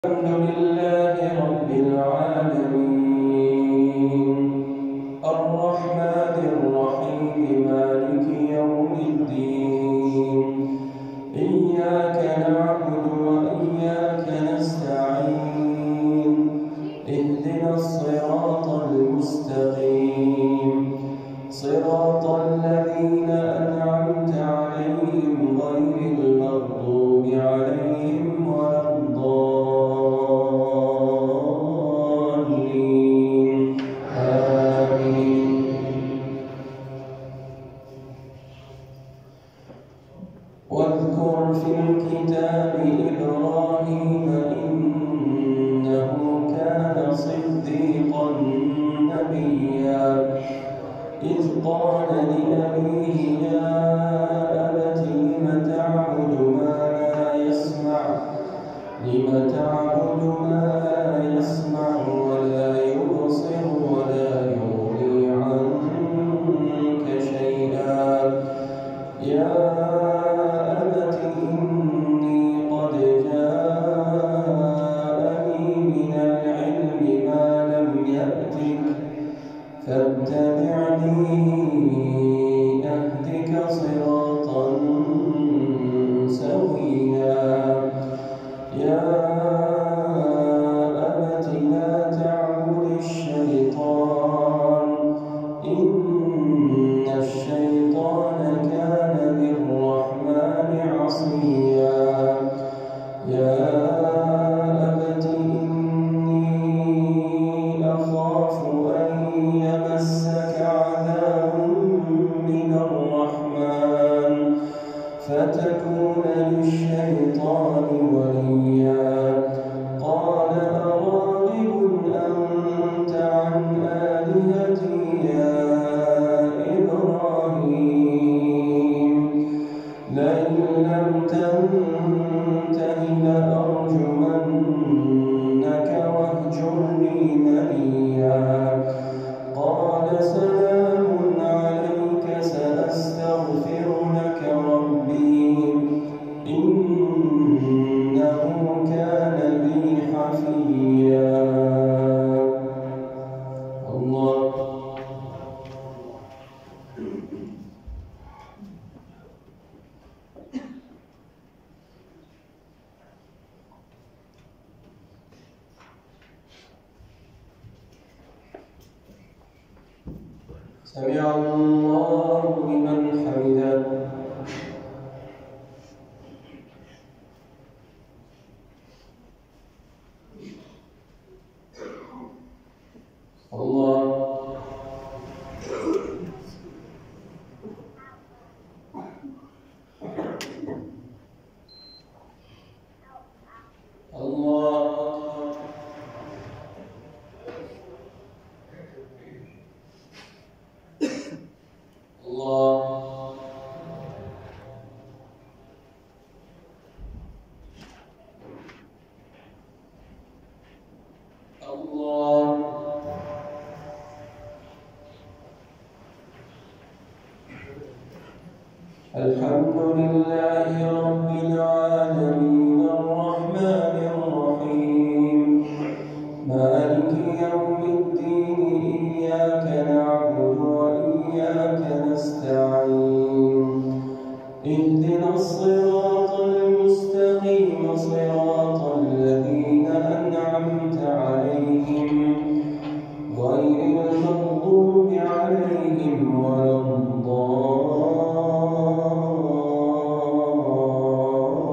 الحمد لله رب العالمين الرحمن الرحيم مالك يوم الدين إياك نعبد وإياك نستعين اهدنا الصراط المستقيم صراط الذين أنعمت عليهم غير المغضوب عليهم ولا الضالين آمين. واذكر في الكتاب إبراهيم إنه كان صديقا نبيا إذ قال لأبيه يا أبت لم تعبد ما لا يسمع ولا يبصر ولا يغني عنك شيئا يا أبت إني قد جاءني من العلم ما لم يأتك فاتبعني أهدك صراطا سويا يا أبت لا تعبد الشيطان إن الشيطان كان للرحمن عصيا يا أبت إني أخاف أن يمسك عذاب من الرحمن فتكون للشيطان وليا قال أراغب أنت عن آلهتي يا إبراهيم لئن لم تنته لأرجمنك واهجرني مليا قال سلام عليك سأستغفر لك ربي إنه كان بي حفيا. الله سمع الله لمن حمده الله الله الله الله الحمد لله رب العالمين الرحمن الرحيم مالك يوم الدين إياك نعبد وإياك نستعين اهدنا الصراط المستقيم صراط الذين أنعمت عليهم غير المغضوب عليهم ولا الضالين